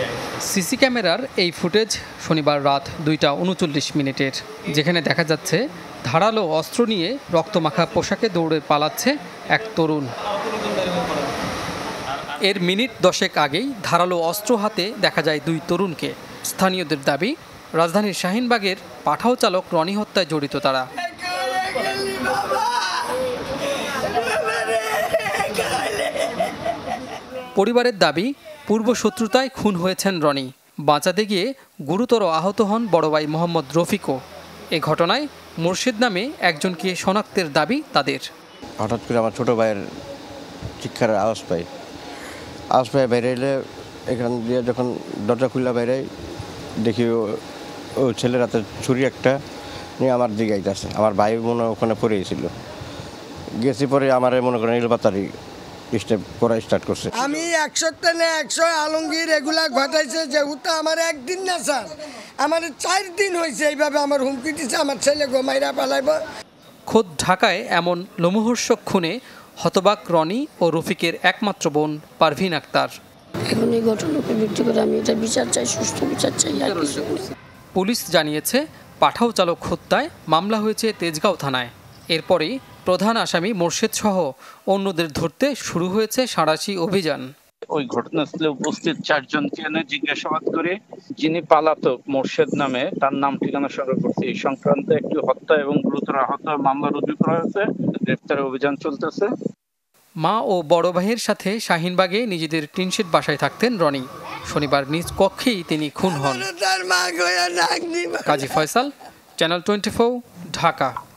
CC ক্যামেরার এই footage শনিবার রাত 2:39 যেখানে দেখা যাচ্ছে ধারালো অস্ত্র নিয়ে রক্তমাখা পোশাকে দৌড়ে পালাচ্ছে এক তরুণ। এর মিনিট 10 আগেই ধারালো অস্ত্র হাতে দেখা যায় দুই তরুণকে। স্থানীয়দের দাবি, রাজধানীর শাহিনবাগের পাঠাও চালক রনি হত্যায় জড়িত তারা। পরিবারের দাবি, পূর্ব শত্রুতায় খুন হয়েছেন রনি। বাঁচাতে গিয়ে গুরুতর আহত হন বড় ভাই মোহাম্মদ রফিকও। এ ঘটনায় মোর্শেদ নামে একজনকে শনাক্তের দাবি তাদের। হঠাৎ করে আমার ছোট ভাইয়ের চিৎকার আওয়াজ পাই বাইরে এলে এখান দিয়ে যখন দরজা খুললা বাইরে দেখি ও ছেলের হাতে ছুরি একটা নিয়ে আমার দিকে আইতেছে। আমার ভাই মনে ওখানে পড়েছিল, গেছি পরে আমার মনে করেন ইলবাতারি স্টেপ করা স্টার্ট করছে। আমি 100 আলমগীর এগুলা ঘটাইছে, যেহেতু আমার একদিন না স্যার, আমার 4 দিন হয়েছে এইভাবে আমার হুমকি দিচ্ছে আমার ছেলে গোমাইরা পালাইব। খোদ ঢাকায় এমন লোমহর্ষক খুনে হতবাক রনি ও রফিকের একমাত্র বোন পারভিন আক্তার। এখন এই ঘটনাকে ভিত্তি করে আমি এটা বিচার চাই, সুষ্ঠু বিচার চাই। পুলিশ জানিয়েছে পাঠাও চালক হত্যায় মামলা হয়েছে তেজগাঁও থানায়। এরপরেই প্রধান আসামি মোর্শেদ সহ অন্যদের ধরতে শুরু হয়েছে সাঁড়াশি অভিযান। ওই ঘটনাস্থলে উপস্থিত 4 জনকে এনে জিজ্ঞাসাবাদ করে যিনি পালাতক মোর্শেদ নামে তার নাম ঠিকানা সংগ্রহ করছে। এই সংক্রান্ত একটি হত্যা এবং গুরুতর আহত মামলা রুজু করা হয়েছে। গ্রেফতারের অভিযান চলতেছে। মা ও বড় ভাইয়ের সাথে শাহিনবাগে নিজেদের টিনশেড বাসায় থাকতেন রনি। শনিবার নিজ কক্ষেই তিনি খুন হন। কাজী ফয়সাল, চ্যানেল 24, ঢাকা।